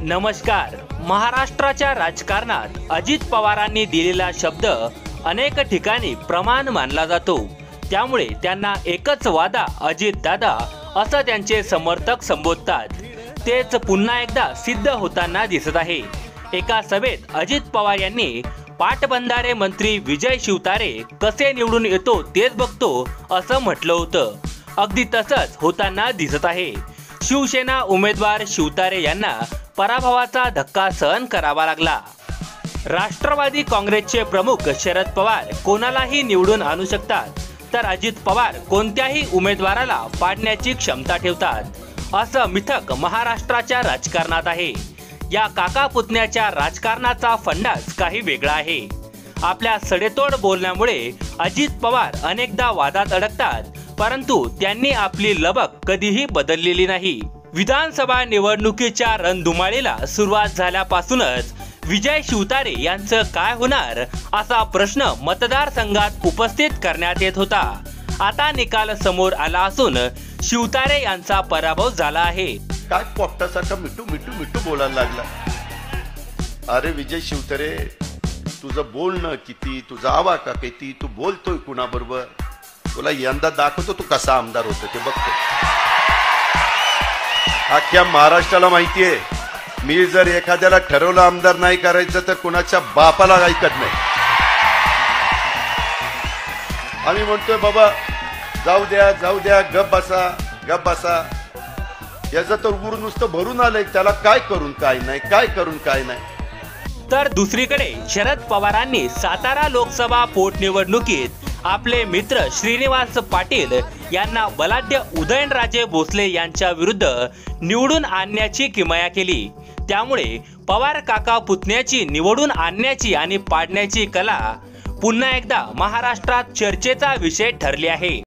नमस्कार. महाराष्ट्राच्या राजकारणात अजित पवारांनी दिलेला शब्द अनेक ठिकाणी प्रमाण मानला जातो. त्यामुळे त्यांना एकच वादा अजित दादा असं त्यांचे समर्थक संबोधतात. तेच पुन्हा एकदा सिद्ध होताना दिसत आहे. एका सभेत अजित पवार यांनी पाटबंधारे मंत्री विजय शिवतारे कसे निवडून येतो तेच बघतो असं म्हटलं होतं. अगदी तसंच होताना दिसत आहे. शिवसेना उमेदवार शिवतारे यांना पराभवाचा धक्का सहन करावा लागला. राष्ट्रवादी काँग्रेसचे प्रमुख शरद पवार कोणालाही निवडून आणू शकतात, तर अजित पवार कोणत्याही उमेदवाराला पाडण्याची क्षमता ठेवतात. असं मिथक महाराष्ट्राच्या राजकारणात आहे. या काका पुतण्याच्या राजकारणाचा फंडाच काही वेगळा आहे. आपल्या सडेतोड बोलण्यामुळे अजित पवार अनेकदा वादात अडकतात, परंतु त्यांनी आपली लबक कधीही बदललेली नाही. विधानसभा निवडणुकीच्या रणधुमाळीला सुरुवात झाल्यापासूनच विजय शिवतारे यांचं काय होणार असा प्रश्न मतदारसंघात उपस्थित करण्यात येत होता. आता निकाल समोर आला असून शिवतारे यांचा पराभव झाला आहे. काय पोपटासारखा मिठू मिठू मिठू बोलायला लागला. अरे विजय शिवतारे, तुझं बोलणं किती, तुझा आवाका किती, तू बोलतोय कुणाबरोबर, तुला यंदा दाखवतो तू कसा आमदार होतो ते बघतो. अख्ख्या महाराष्ट्राला माहितीये, मी जर एखाद्याला ठरवलं आमदार नाही करायचं तर कुणाच्या बापाला ऐकत नाही. आम्ही म्हणतोय बाबा जाऊ द्या, गप बसा. याचं तर उर नुसतं भरून आलंय, त्याला काय करून काय नाही. तर दुसरीकडे शरद पवारांनी सातारा लोकसभा पोटनिवडणुकीत आपले मित्र श्रीनिवास पाटील यांना बलाढ्य उदयनराजे भोसले यांच्या विरुद्ध निवडून आणण्याची किमया केली. त्यामुळे पवार काका पुतण्याची निवडून आणण्याची आणि पाडण्याची कला पुन्हा एकदा महाराष्ट्रात चर्चेचा विषय ठरली आहे.